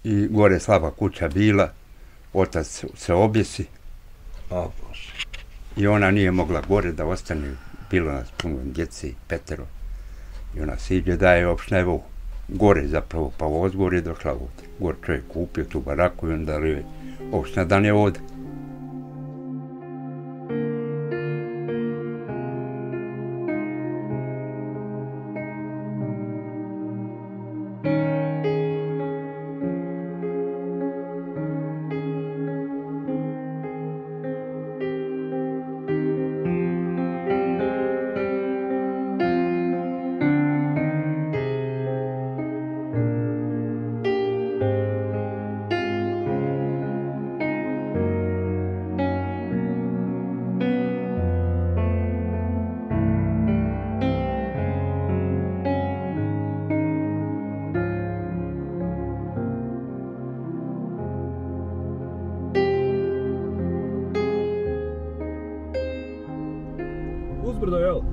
i gore slaba kuća bila, otac se objesi i ona nije mogla gore da ostane, bilo nas puno djece, 5. I ona siđe daje opština, evo gore zapravo, pa voz gore je došla ovdje. Gore čovjek kupio tu baraku i onda li opština dan je ovdje. Uzbrdo, jel?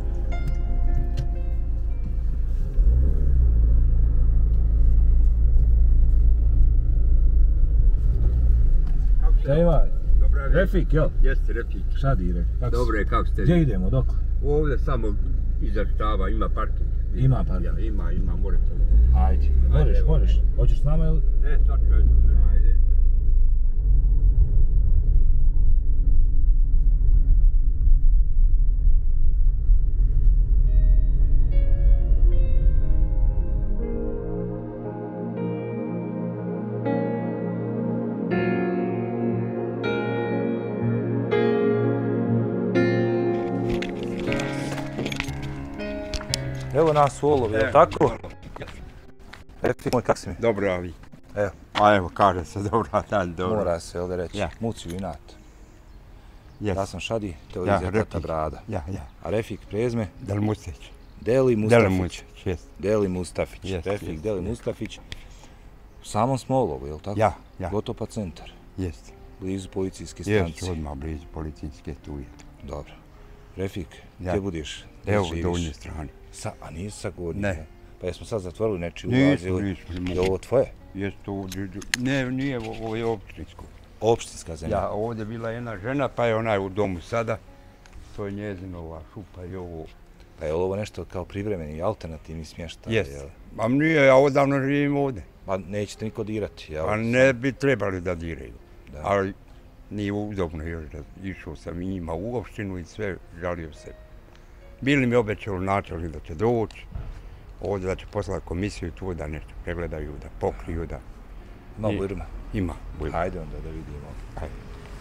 Šta ima? Refik, jel? Jeste, Refik. Šta dire? Dobre, kako ste? Gdje idemo, dok? Ovdje samo iza štava, ima parking. Ima parking? Ja, ima, morate. Ajde, možeš. Hoćeš s nama, jel? Ne, sad ću. Ajde. Evo nas u olovu, jel tako? Refik moj, kak si mi? Dobro, a vi? Evo. A evo, kaže se dobro, dan dobro. Mora se ovdje reći, Ja. Muciju inat. Yes. Ja sam Šadi, televizija Tata Brada. Ja. A Refik prezme? Del Mustić. Deli Mustafić. Deli Mustić, jest. Deli Mustafić. Jest, Refik jest, Deli jest. Mustafić. U samom smo olovu, jel tako? Ja. Gotovo pa centar. Jest. Blizu policijske Jest, stanice. odmah blizu policijske tu je. Dobro. Refik, Ja. gdje budeš? Gdje Evo, živiš? donje strane. A nisi sa gornje? Ne. Pa jesmo sad zatvorili nečiji ulaz Nismo. Je ovo tvoje? Jest to, ne, nije, ovo je općinsko. Opštinska zemlja? Ja, ovdje bila jedna žena, pa je ona u domu sada. To je njezino ova šupa i ovo. Pa je ovo nešto kao privremeni i alternativni smještaj? Jest. Jel? Ma nije, ja odavno živim ovdje. Pa nećete niko dirati, jel? Pa ne bi trebali da diraju. Da. Ali nije udobno još da išao sam i njima u opštinu i sve, žalio se. Bili mi obećali načelnik da će doći, ovdje da će poslati komisiju tu da nešto pregledaju, da pokriju, da... Ima burma? Ima burma. Ajde onda da vidimo. Ajde.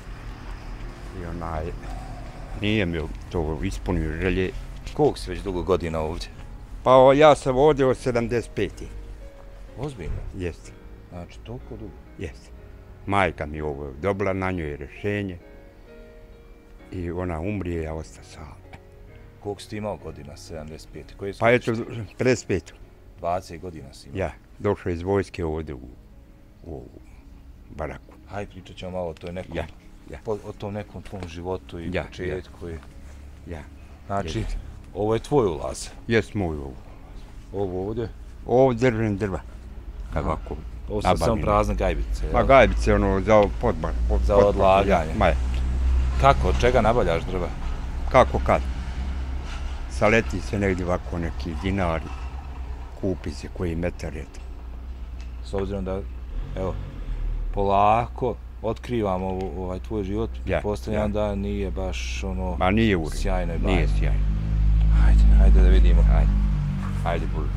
I nije mi to ispunio želje. Koliko si već dugo godina ovdje? Pa ja sam ovdje od 75. Ozbiljno? Jeste, Znači, toliko dugo? jeste. Majka mi ovo dobila, na njoj je rješenje. I ona umrije, ja ostao sam. Koliko si ti imao godina, 75? Koje su Pa eto, 55. 20 godina si imao? Ja, došao iz vojske ovdje u baraku. Hajde, pričat ćemo malo o toj nekom, Ja. o tom nekom tvom životu i Ja, početku. Ja. Znači, ovo je tvoj ulaz. Jest moj ovo. Ovo ovdje? Ovdje držim drva. Ovako. Ovo su samo prazne gajbice. Pa gajbice, ono, za podbar. Za odlaganje. Ma, Kako, od čega nabavljaš drva? kako kad? Saleti se negdje ovako neki dinari. Kupi se koji metar je to. S obzirom da, evo, polako otkrivamo ovaj tvoj život, pretpostavljam da nije baš ono... Ma nije u redu. Sjajno i bajno. Nije sjajno. Ajde da vidimo. Ajde, budu.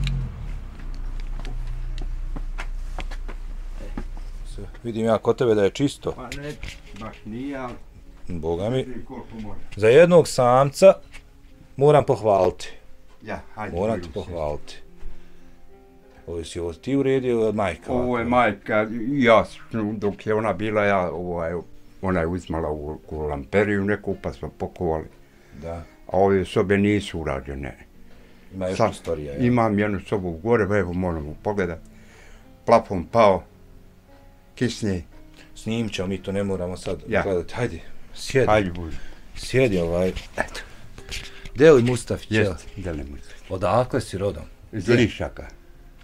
Vidim ja kod tebe da je čisto. Pa ne, baš nije, ali... Boga mi. Za jednog samca moram pohvaliti. Ja, hajde. Moram ti pohvaliti. Ovo si ovo ti uredio ili od majka? Ovo je majka, ja, dok je ona bila, ona je uzmala u lamperiju neku, pa smo pokovali. Da. A ove sobe nisu urađene. Ima još prostorija, ja? Imam jednu sobu gore, evo moramo pogledat. Plafon pao, kisni. Snimit ćemo, mi to ne moramo sad gledati. Hajde, sjedi. Hajde, budu. Sjedi Eto. Deli Mustafić, jel? Jest, Deli Mustafić. Odakle si rodom? Iz Lišaka.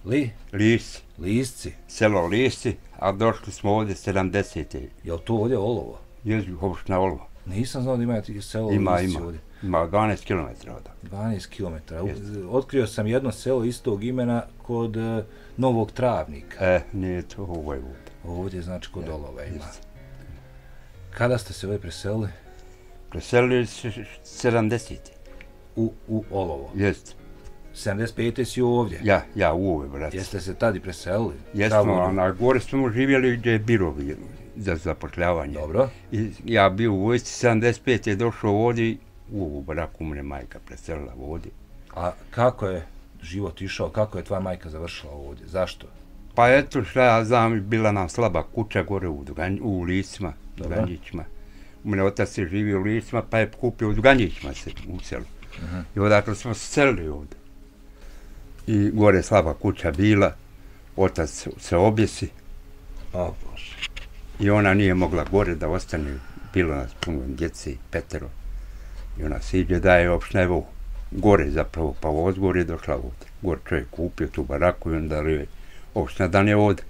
Lisci. Lisci. Selo Lisci, a došli smo ovdje 70. Jel to ovdje Olovo? Jezu, opština Olovo. Nisam znao da ima selo Lisci ovdje. Ima 12 km od. 12 km. Otkrio sam jedno selo istog imena kod Novog Travnika. Nije to ovo je ovdje. Ovdje znači kod Olova ima. Kada ste se ovdje preselili? Preselili se 70. U Olovo? Jest. 75. si ovdje? Ja u ove, brate. Jeste se tad i preselili? Jesmo, a na gore smo živjeli gdje je biro za zapošljavanje. Dobro. I ja bio u vojsci, 75. je došao ovdje, u ovu baraku mene majka preselila ovdje. A kako je život išao, kako je tvoja majka završila ovdje, zašto? Pa eto šta ja znam, bila nam slaba kuća gore u Liscima, u Ganjićima. U mene otac je živio u Liscima, pa je kupio u Ganjićima se u selu. I odakle smo se selili ovdje. I gore slaba kuća bila, otac se objesi. O Bože. I ona nije mogla gore da ostane, bilo nas puno djece, 5. I ona se ide daje opština, evo, gore zapravo, pa Ozgor je došla ovdje. Gore čovjek kupio tu baraku i onda je opština dan je ovdje.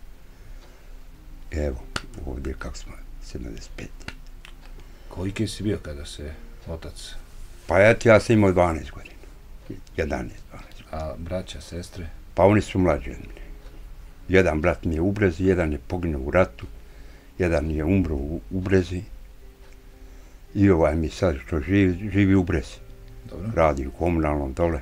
Evo, ovdje kako smo, 75. Koliki si bio kada se otac? Pa ja sam imao 12 godina. 11, 12. A braća, sestre? Pa oni su mlađi od mene. Jedan brat mi je u Brezi, jedan je poginuo u ratu, jedan je umro u Brezi. I ovaj mi sad što živi u Brezi. Dobro. Radi u komunalnom dole.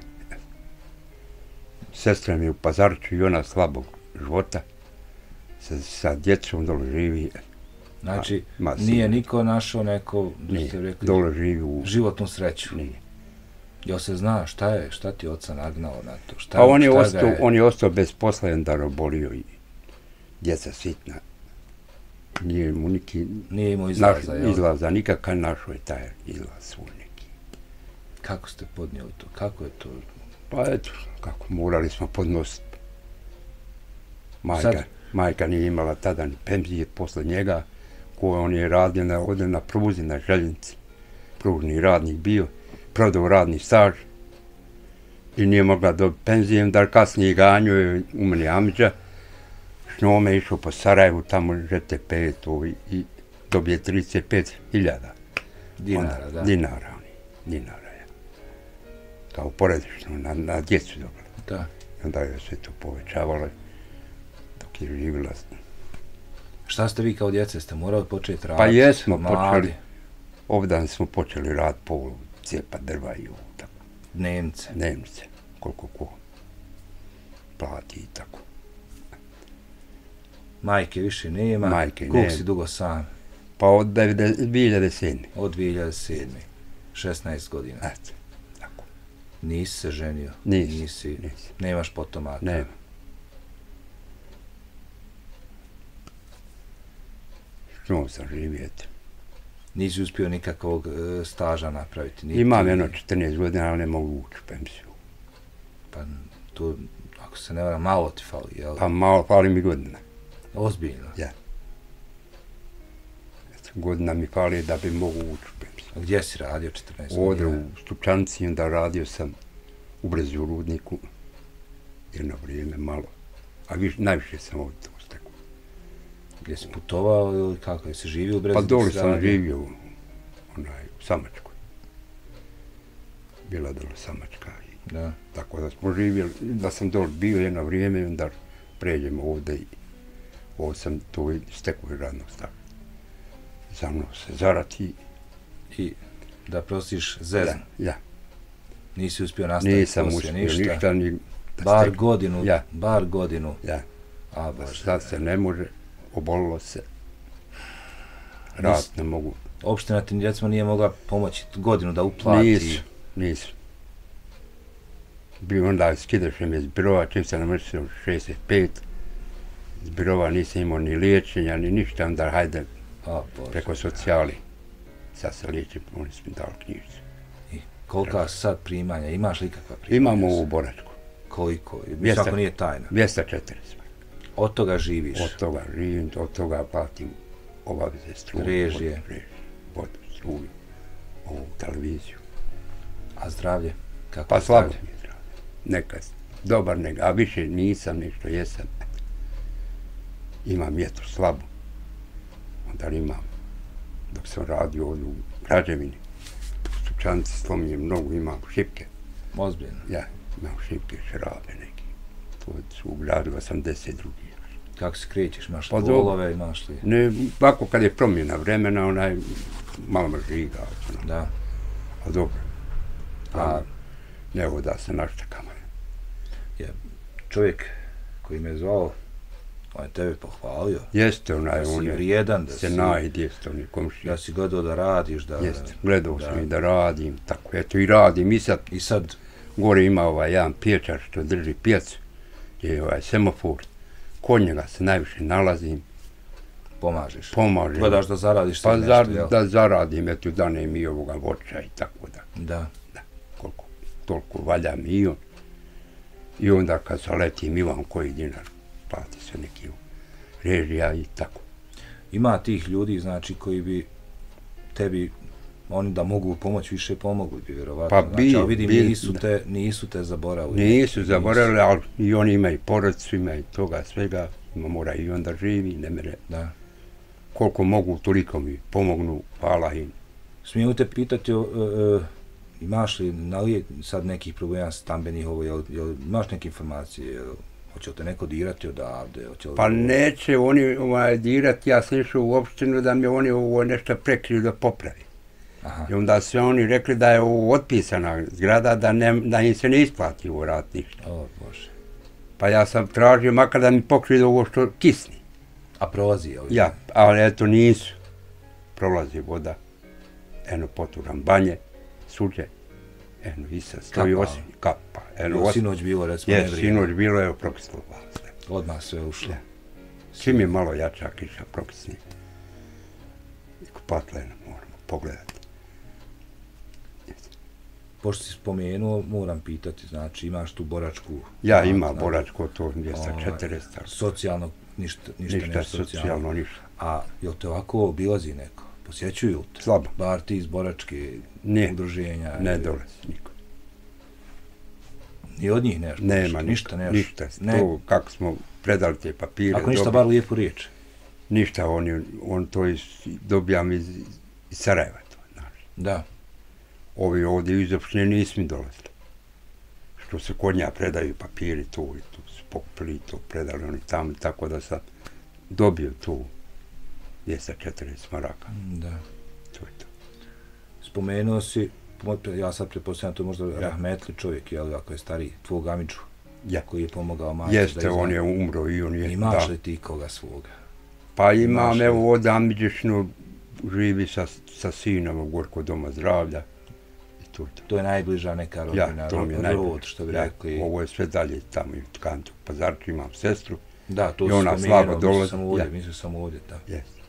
Sestra mi je u Pazariću i ona slabog života. Sa djecom dole živi. Znači, nije niko našao neko, ste rekli, dole živi u životnu sreću? Nije. Jel se zna šta ti oca nagnao na to? Pa on je ostao bez posla, onda obolio i djeca sitna. Nije imao izlaza, jel? Izlaza, nikakav našao je taj izlaz svoj neki. Kako ste podnijeli to? Kako je to? Pa eto, kako morali smo podnositi. Majka nije imala tada ni penzije posle njega, koje on je radio ovdje na pruzi, na željeznici. Pružni radnik bio, prodao radni staž i nije mogla dobiti penzije, onda kasnije ganjao je u meni Amidža. S njome je išao po Sarajevu, tamo ŽTP i dobije 35.000 dinara, da? Dinara, ja. Kao poredično, na djecu dobro. Da. Onda je sve to povećavalo dok je živjela. Šta ste vi kao djece, ste morali početi raditi? Pa jesmo počeli. Ovdan smo počeli raditi po cijepa drva i ovo tako. Dnevnice, koliko ko plati i tako. Majke više nema, koliko si dugo sam? Pa od 2007. Od 2007. 16 godina. Eto, tako. Nisi se ženio? Nisi. Nemaš potomaka? Nema. S njom sam živjeti. Nisi uspio nikakvog staža napraviti? Imam jedno 14 godina, ali ne mogu ući u penziju. Pa tu, ako se ne varam, malo ti fali, jel? Pa malo fali mi godina. Ozbiljno? Ja. Godina mi fali da bi mogu ući u penziju. A gdje si radio 14 godina? Ovdje u Stupčanici, onda radio sam u Brezi u Rudniku. Jedno vrijeme malo. A najviše sam ovdje to stekao. Gdje si putovao ili kako? Jesi živio u Brezi? Pa dole sam živio u Samačkoj. Bila dole Samačka. Da. Tako da smo živjeli, da sam dole bio jedno vrijeme i onda pređemo ovdje i ovdje sam to stekao i radno stavio. Za mnom se zarati. I da prostiš zeznu? Ja. Nisi uspio nastaviti poslije ništa? Nisam uspio ništa, ni... Bar godinu? Ja. A Bože. Sad se ne može, obolilo se. Rad ne mogu. Opština ti recimo nije mogla pomoći godinu da uplati? Nisu. Bio onda skidaš me iz birova, čim sam navršio 65. Iz birova nisam imao ni liječenja, ni ništa, onda hajde preko socijali. Sad se liječim, oni su mi dali knjižicu. I kolika sad primanja? Imaš li ikakva primanja? Imamo ovu boračku. Koliko? Ako nije tajna. 240. Od toga živiš? Od toga živim, od toga platim obaveze struju. Režije? Vodu, struju, ovu televiziju. A zdravlje? Pa slabo mi je zdravlje. Nekad dobar nego, a više nisam nešto, jesam. Imam jetru slabu, onda imam, dok sam radio ovdje u građevini, Stučanci slominjem mnogo, imam šipke. Ozbiljno? Ja, imam šipke, šrabe neki. To su ugradili 82. Kako se krećeš, imaš li volove, imaš li? Ne, ovako kad je promjena vremena, onaj malo me žiga. Da. A dobro. A ne voda se naštakama. Čovjek koji me zvao, on je tebe pohvalio. Jeste, onaj, da si vrijedan, da se najed, jeste, on je komšija. Da si gledao da radiš, da... Jeste, gledao sam i da radim, tako, eto i radim. I sad? Gore ima ovaj jedan pječar što drži pjecu, gdje je ovaj semafor. Kod njega se najviše nalazim. Pomažeš? Pomažem. Gledaš da zaradiš pa nešto, jel? Da zaradim, eto, danem i ovoga voća i tako da. Da. Koliko, toliko valja mi i on. I onda kad zaletim imam koji dinar, plati se neki režija i tako. Ima tih ljudi, znači, koji bi tebi, oni da mogu pomoći, više pomogli bi, vjerovatno. Pa znači, ali vidim, nisu te zaboravili. Nisu zaboravili, ali i oni imaju porodicu, imaju toga svega, mora i onda živi, ne mere. Da. Koliko mogu, toliko mi pomognu, hvala im. Smijem te pitati, imaš li, sad nekih problema stambenih ovo, jel imaš neke informacije, hoće li te neko dirati odavde? Pa neće oni dirati, ja sam išao u opštinu da mi oni ovo nešto prekriju da popravi. Aha. I onda su oni rekli da je ovo otpisana zgrada, da im se ne isplati ovo rad ništa. O, Bože. Pa ja sam tražio makar da mi pokriju ovo što kisni. A prolazi ovdje? Ja, ali eto nisu. Prolazi voda, eno poturam banje, suđe, eno i sad stoji osim kapa. Eno sinoć bilo, recimo, ne vrijeme. Sinoć bilo, evo prokislo sve. Odmah sve ušlo. Ja. Čim je malo jača kiša prokisni. I kupatlena moramo pogledati. Pošto si spomenuo, moram pitati, znači imaš tu boračku... Ja imam boračku, to 240. Socijalno, ništa socijalno, ništa. A jel te ovako obilazi neko? Posjećuju te? Slabo. Bar ti iz boračke udruženja? Ne dolazi niko. Ni od njih nešto? Nema ništa. To kako smo predali te papire... Ako ništa, bar lijepu riječ? Ništa, on to dobijam iz Sarajeva. Da. Ovi ovdje iz opštine nisu mi dolazili. Što se kod nja predaju papiri, tu su pokupili, to predali oni tamo, tako da sam dobio tu 240 maraka. Da. To je to. Spomenuo si, ja sad pretpostavljam, to je možda rahmetli čovjek, jel, ako je stariji, tvog amidžu, koji je pomogao majci da Jeste, on je umro i on je... Imaš li ti koga svoga? Pa imam, evo, od amidžešnu živi sa sinom u Gorko doma zdravlja. To je najbliža neka rodina, rod, što bi rekli. Ovo je sve dalje, tamo i u Kantu, Pazarču, imam sestru. Da, to su spomenuo, mislio sam ovdje, da. Jeste.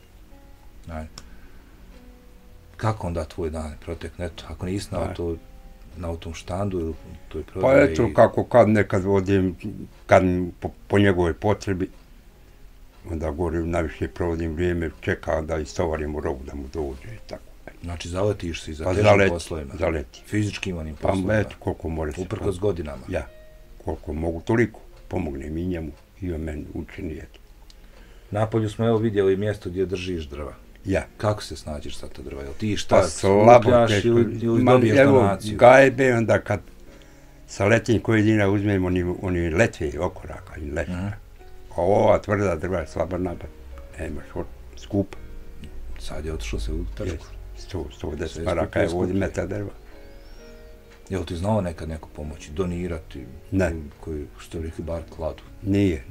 Kako onda tvoj dan protekne? Eto, ako nisi na tom štandu ili toj prodaji? Pa eto, kako kad nekad vodim, kad po njegovoj potrebi, onda govorim, najviše provodim vrijeme, čekam da istovarimo robu, da mu dođe i tako. Znači, zaletiš si za težim poslovima? Zaleti. Fizičkim onim poslovima? Pa eto, koliko more se... Uprkos godinama? Ja, koliko mogu, toliko. Pomognem i njemu i on meni učini, eto. Napolju smo evo vidjeli mjesto gdje držiš drva. Ja. Kako se snađeš sa ta drva? Jel ti šta skupljaš ili dobiješ donaciju? Evo, gajbe, onda kad sa letinj koji dina uzmem oni letve okoraka i letnja. A ova tvrda drva je slaba nabad. Nemaš skupa. Sad je otišlo se u trku. 110 maraka je ovdje meta drva. Jel ti znao nekad neko pomoći, donirati? Ne. Koji, što je rekli, bar kladu? Nije.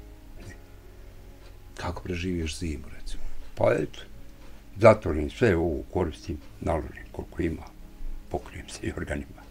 Kako preživiš zimu, recimo? Pa eto, zatvorim sve ovo, koristim, naložim koliko ima, pokrijem se i organima.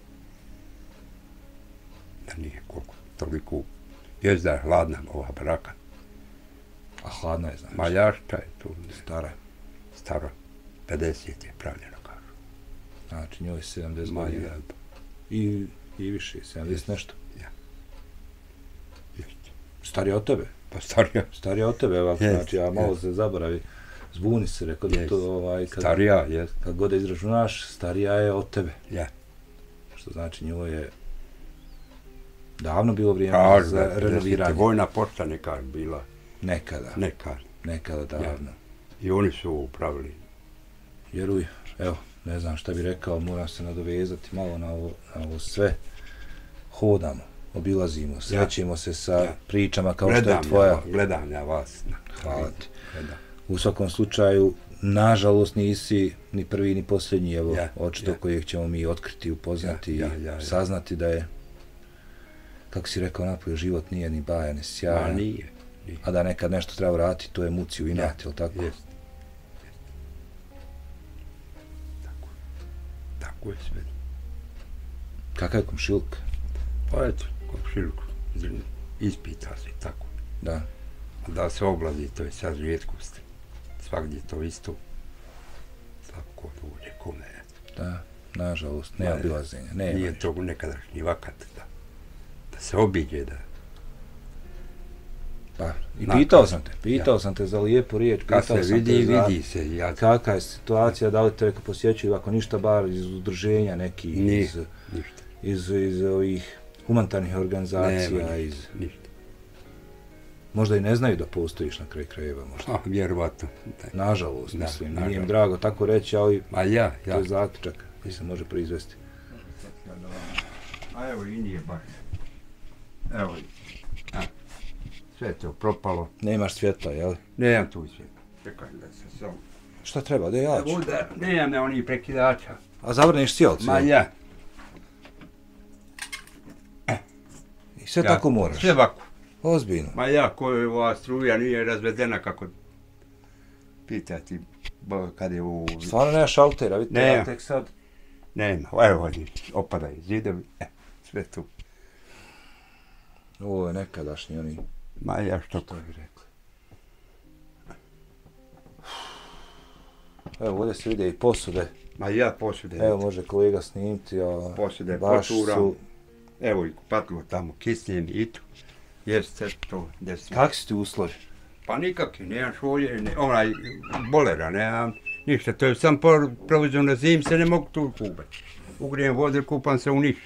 Da nije koliko, toliko. Jest da je hladna ova baraka. A hladna je, znači? Maljašta je tu. Stara. 50 je pravljeno, kažu. Znači, njoj je 70 godina. I više, 70 nešto. Ja. Jeste. Starija od tebe? Pa starija. Starija od tebe, ovako, znači, ja malo se zaboravi. Zbuni se, rekao da to, starija, jest. Kad god izračunaš, starija je od tebe. Ja. Što znači, njoj je Davno bilo vrijeme Kažu za da renoviranje. vojna pošta neka bila. Nekada. Nekada davno. I oni su ovo upravili. Vjeruj, evo, ne znam šta bi rekao, moram se nadovezati malo na ovo sve. Hodamo, obilazimo, srećemo se sa pričama kao što je tvoja. Gledam ja vas. Hvala ti. U svakom slučaju, nažalost nisi ni prvi ni posljednji, evo, očito kojeg ćemo mi otkriti, upoznati i saznati da je, kako si rekao napolje, život nije ni bajan, ni sjajan. Nije. A da nekad nešto treba vratiti, to je muci u inat, jel tako? Jest. Tako je sve. Kakav je komšiluk? Pa eto, komšiluk ispita se tako. Da. Da se oblazi, to je sad rijetkost. Svagdje to isto. Svako dođe kome. Da, nažalost, nema obilazenja. Nije to nekadašnji vakat da se obiđe, da. Pa, i pitao sam te za lijepu riječ, kad se vidi se. Kakva je situacija, da li te neka posjećuju, ako ništa bar iz udruženja neki, iz ovih humanitarnih organizacija, ništa. Možda i ne znaju da postojiš na kraju krajeva, možda. Vjerovatno. Nažalost, mislim, nije mi drago tako reći, ali to je zaključak koji se može proizvesti. A evo i nije baš. Evo i. Sve to propalo. Nemaš svjetla, jel? Nemam tu svjetla. Čekaj da se samo. Šta treba, da ja ću? Nemam onih prekidača. A zavrniš sjelcu? Ma ja. I sve tako moraš? Sve ovako. Ozbiljno? Ma ja, koja ova struja nije razvedena kako pitati kad je u... Stvarno nema šaltera, vidite ja tek sad. Nema, evo opadaju zidovi, sve tu. Ovo je nekadašnji oni... Ma ja što bi rekli. Evo, ovdje se vide i posude. Ma ja posude. Evo, može kolega snimiti, posude, baš su... Evo i kupatilo tamo, kisnem i tu. Jeste to, desno. Kakvi su ti uslovi? Pa nikakvi, nemam šolje, onaj bolera, nemam ništa. To je sam provođeno na zim, se ne mogu tu kupati. Ugrijem vodu, kupam se u Niš.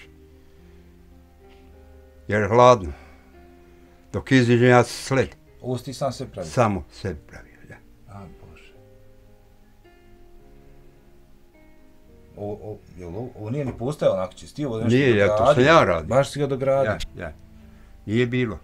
Jer je hladno. Dok iziđem, ja se sled. Ovo si ti sam se pravio? Samo sebi pravio, ja. A, Bože. Ovo nije ni postajalo onako čisti, ovo nešto nije, to sam ja radio. Baš si ga dogradio? Ja. Nije bilo.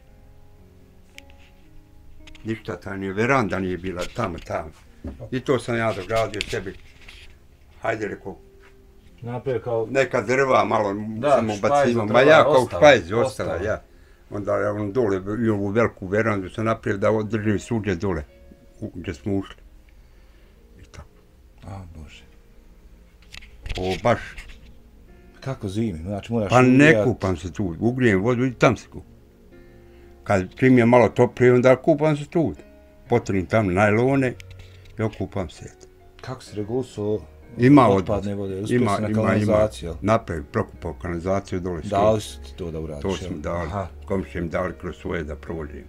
Ništa ta nije, veranda nije bila, tamo. I to sam ja dogradio sebi. Hajde, rekao, naprijed kao... neka drva malo samo bacimo, ma ja kao špajz ostala, ja. Onda on dole i ovu veliku verandu sam napravio da držim suđe dole, gdje smo ušli. I tako. A, Bože. Ovo baš... Kako zimi? Znači moraš... Pa ne kupam se tu, ugrijem vodu i tam se kupam. Čim je malo toplije, onda kupam se tu. Potrim tam najlone i okupam se. Kako si regulisao otpadne vode? Uspio si na kanalizaciju? Napravi, prokupao kanalizaciju dole. Dali su ti to da uradiš? To su mi dali. Komšije mi dali kroz svoje da provođim.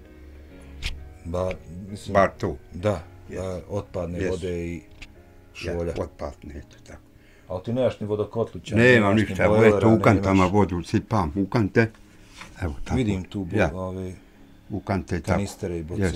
Bar to. Da, otpadne vode i šolja. Otpadne, eto tako. Ali ti nemaš ni vodokotlića? Nemam ništa, evo eto u kantama vodu sipam, u kante. Evo tako. Vidim tu ove kanistere i boce.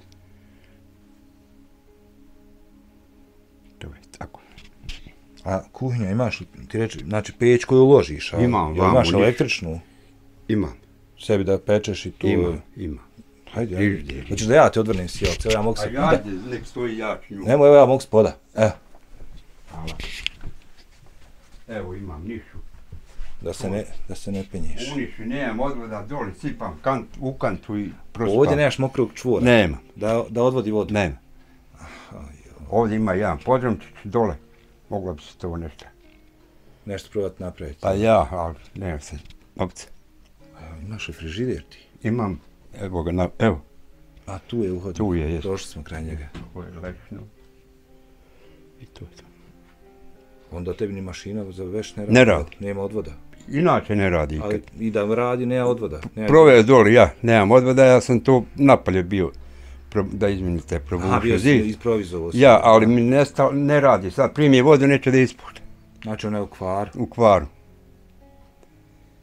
To je tako. A kuhinja imaš, ti reći, znači peć koju ložiš, a imaš električnu? Imam. Sebi da pečeš i tu? Imam. Hajde, hoćeš da ja ti odvrnim sjelce, evo ja mogu se... Ajde, nek stoji jak nju. Nemo, evo ja mogu spoda, evo. Hvala. Evo imam nišu. Da se ne penješ. U nišu nemam odvoda, dole sipam u kantu i prospam. Ovdje nemaš mokrog čvora? Nema. Da odvodi vodu? Nema. Ovdje ima jedan podrumčić dole. Moglo bi se to nešto. Nešto probati napraviti? Pa ja, ali nema se novca. Imaš frižider ti? Imam. Evo ga, evo. A tu je uhodnik? Tu je, jes. Došli smo kraj njega. Ovo je lečno. I to je to. Onda tebi ni mašina za veš ne radi? Ne radi. Nema odvoda? Inače ne radi. Ali i da radi, nema odvoda? Proveo dole, ja, nemam odvoda, ja sam to napolje bio. Da izminite, probušio. Aha, bio si isprovizovao. Ja, ali mi ne radi. Sad primije vodu, neće da ispušte. Znači ona je u kvaru? U kvaru.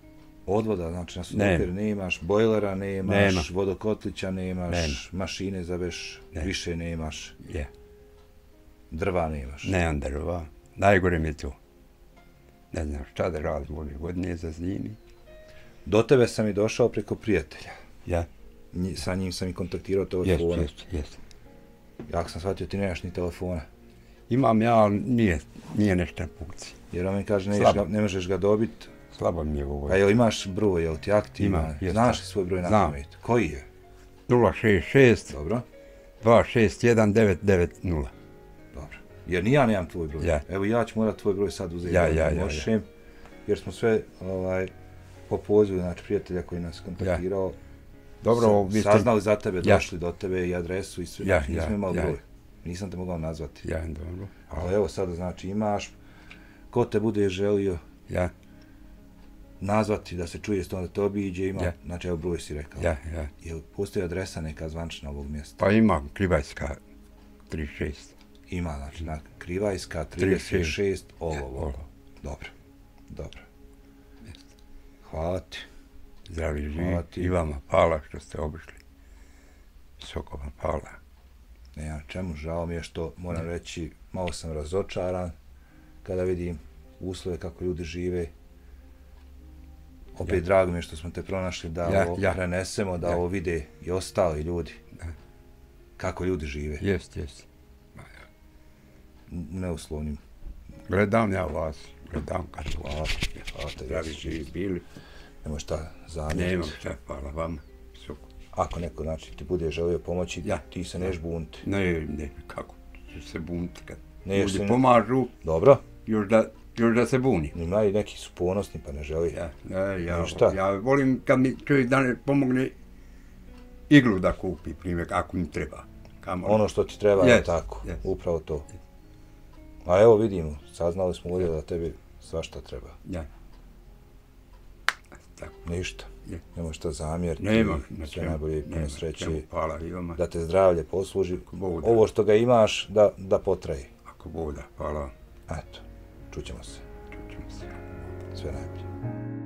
Odvoda, znači na stoper nemaš, bojlera nemaš, vodokotlića nemaš, mašine za veš, više nemaš. Drva nemaš. Nemam drva. Najgore mi je to. Ne znam šta da radim ove godine za zimi. Do tebe sam i došao preko prijatelja. Ja. Sa njim sam i kontaktirao telefona. Jest. Jak sam shvatio, ti nemaš ni telefona. Imam ja, ali nije nešto na funkciji. Jer on mi kaže, ne možeš ga dobiti. Slabo mi je ovo. A jel imaš broj, jel ti aktivan? Znaš li svoj broj na pamet? Koji je? 066 Dobro. 261 990. Dobro. Jer ni ja nemam tvoj broj. Ja. Evo ja ću morat tvoj broj sad uzeti. Ja. Jer smo sve po pozivu, znači prijatelja koji nas kontaktirao. Dobro, saznali za tebe, došli do tebe i adresu i sve. Nisam imao broj. Nisam te mogao nazvati. Dobro. Ali evo sada znači imaš, ko te bude želio nazvati da se čuje s tom da te obiđe, ima, znači evo broj si rekao. Jel postoji adresa neka zvančna ovog mjesta? Pa ima Krivajska 36. Ima, znači Krivajska 36 ovo. Dobro. Hvala ti. Zdravi živi i vama hvala što ste obišli. Visoko vam hvala. Nema čemu, žao mi je što moram reći, malo sam razočaran kada vidim uslove kako ljudi žive. Opet drago mi je što smo te pronašli da ovo prenesemo, da ovo vide i ostali ljudi. Kako ljudi žive. Jest. Neuslovnim. Gledam ja vas, kad hvala te. Zdravi živi bili. Nemoj šta zamjeriti. Nemam šta, hvala vama. Ako neko znači ti bude želio pomoći, ti se neš bunti. Ne, kako ću se bunti kad ljudi pomažu. Dobro. Još da se buni. Ima i neki su ponosni pa ne želi. Ja volim kad mi čovjek da pomogne iglu da kupi, primjer, ako mi treba. Ono što ti treba je tako, upravo to. A evo vidimo, saznali smo ovdje da tebi svašta treba. Ništa. Nemoj šta zamjeriti. Sve najbolje i puno sreće. Da te zdravlje posluži. Ovo što ga imaš da potraji. Ako Boga, hvala. Eto, čućemo se. Sve najbolje.